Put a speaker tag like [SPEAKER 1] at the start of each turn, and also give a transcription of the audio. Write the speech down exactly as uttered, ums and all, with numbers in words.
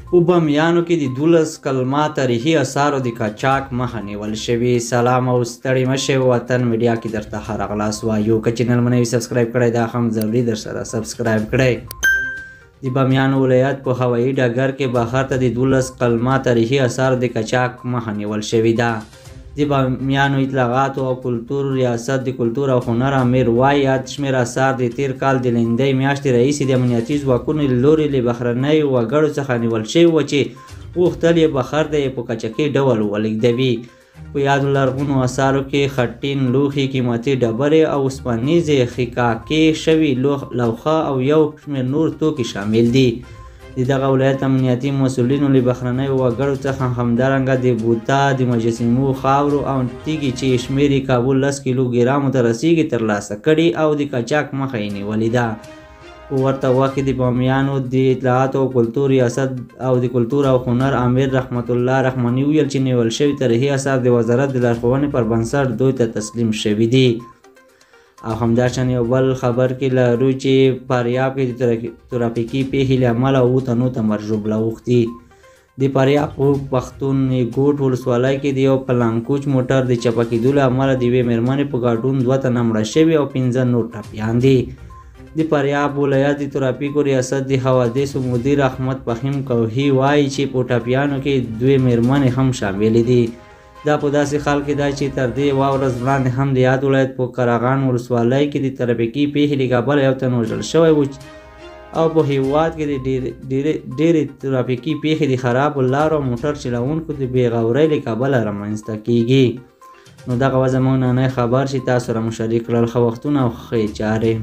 [SPEAKER 1] وبامیانو کې د دولس کلمه تاریخي اثارو د قاچاق مخه نیول شوې. سلام او ستړي مه شئ، وطن میډیا کې درته ښه راغلاست وایو. که چینل مو نه وي سبسکرایب کړی دا هم ضروري در سره سبسکرایب کړئ. د بامیانو ولایت په هوایي ډګر کې بهر ته د دولس کلمه تاریخي اثارو د قاچاق مخه نیول شوې ده. د بامیانو اطلاعاتو او کلتور ریاست د کلتور او هنر امیر وایي یاد شمېر اثار د تیر کال د لندۍ میاشتې راهیسې د امنیتي ځواکونو له لورې له بهرنیو وګړو څخه نیول شوي وو چې غوښتل یې بهر ته یې په قاچاقي ډول ولېږدوي. په یادو لرغونو اثارو کې خټین لوښي، قیمتي ډبرې او اوسپنیزې خکاکې شوي لوښه او یو شمېر نور توکي شامل دي. د دغه ولایت امنیتي مسؤلینو له بهرنیو وګړو څخه همدارنګه د بوتا، د مجسمو، خاورو او تیږې چې شمېر یې کابو لس کیلو ګرامو ته رسیږي ترلاسه کړي او د قاچاق مخه یې نیولې ده. په ورته وخت کې د بامیانو د اطلاعاتو او کلتور ریاست او د کلتور او هنر امیر رحمت الله رحماني ویل چې نیول شوي تاریخي اثار د وزارت د لارښوونې پر بنسټ دوی ته تسلیم شوي دي. او همداشان یو بل خبر کې لرو چې فاریاب کې د ترافیکي پیښې له امله اووه تنو ته مرګ ژوبله اوښتي. د فاریاب په پښتون ګوټ ولسوالۍ کې د یو پلانکوچ موټر د چپه کېدو له امله د یوې مېرمنې په ګډون دوه تنه مړه شوي او پنځه نور ټپیان دي. د فاریاب ولایت د ترافیکو ریاست د حوادثو مدیر احمد فهیم کوهي وایي چې په ټپیانو کې دوې مېرمنې هم شاملې دي. دا په داسې حال کې ده چې تر دې یوه ورځ وړاندې هم د یاد ولایت په قراغان ولسوالۍ کې د ترافیکي پیښې له کبله یو تن وژل شوی و او په هېواد کې د ډېرې ترافیکي پیښې د خرابو لارو او موټر چلوونکو د بې غورۍ له کبله رامنځته کیږي. نو دغه وه زموږ نننی خبر چې تاسو سره مو شریک کړل. ښه وختونه او ښې چارې.